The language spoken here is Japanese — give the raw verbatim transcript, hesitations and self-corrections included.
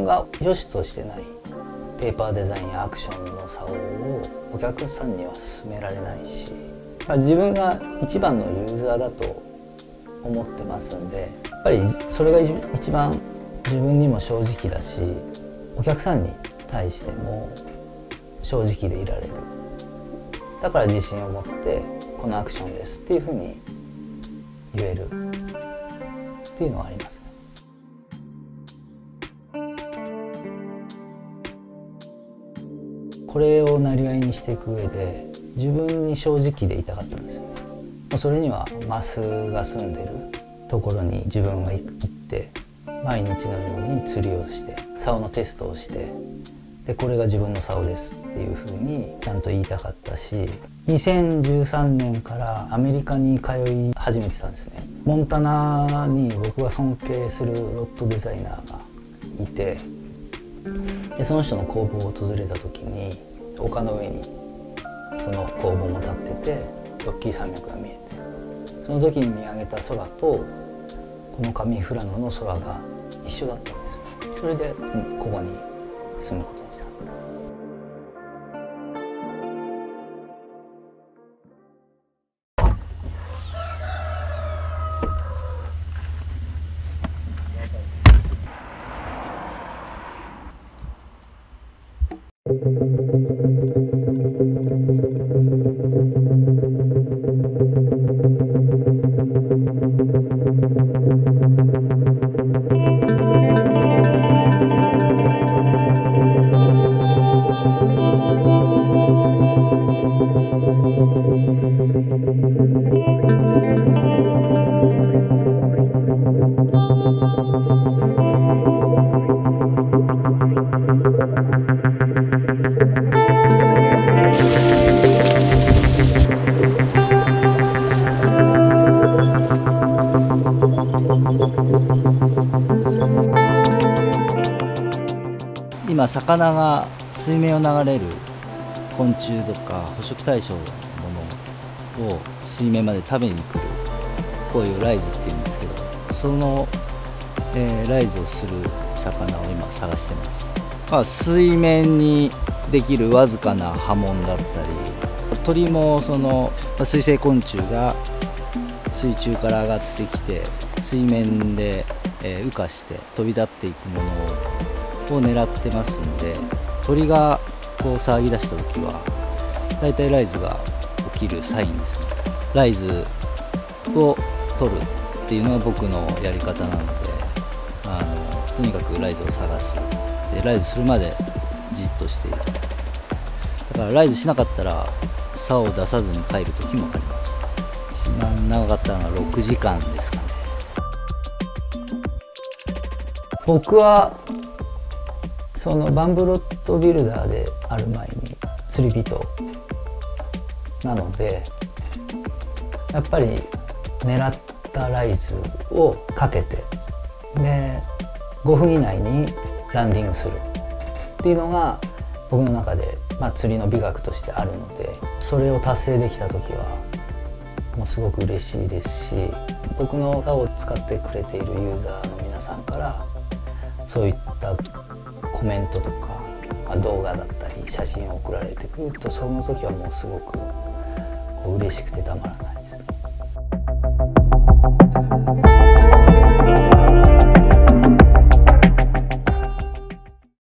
分が良しとしてないペーパーデザインやアクションの竿をお客さんには勧められないし、自分が一番のユーザーだと思ってますんで、やっぱりそれが一番自分にも正直だし、お客さんに対しても正直でいられる。だから自信を持ってこのアクションですっていうふうに言えるっていうのはありますね。これをなりわいにしていく上で自分に正直でいたかったんですよね。それにはマスが住んでるところに自分が行って毎日のように釣りをして竿のテストをして、でこれが自分の竿ですっていうふうにちゃんと言いたかったし、にせんじゅうさんねんからアメリカに通い始めてたんですね。モンタナに僕が尊敬するロッドデザイナーがいて、でその人の工房を訪れた時に丘の上にその工房も立っててロッキー山脈が見えて、その時に見上げた空とこの上富良野の空が一緒だったんですよ。それで、うん、ここに住むことにした。今魚が水面を流れる昆虫とか捕食対象のものを水面まで食べに来る、こういうライズっていうんですけど、その、えー、ライズをする魚を今探してます。まあ、水面にできるわずかな波紋だったり、鳥もその水生昆虫が水中から上がってきて水面で、えー、羽化して飛び立っていくものを狙ってますんで、鳥がこう騒ぎ出した時はだいたいライズが起きるサインですね。ライズを取るっていうのが僕のやり方なので、あのとにかくライズを探す。でライズするまでじっとしている。だからライズしなかったら竿を出さずに帰る時もあります。一番長かったのはろくじかんですかね。僕はそのバンブロットビルダーである前に釣り人なので、やっぱり狙ったライズをかけて、でごふん以内にランディングするっていうのが僕の中で、まあ、釣りの美学としてあるので、それを達成できた時はもうすごく嬉しいですし、僕の竿を使ってくれているユーザーの皆さんからそういったコメントとか、まあ、動画だったり写真を送られてくると、その時はもうすごくこう嬉しくてたまらない。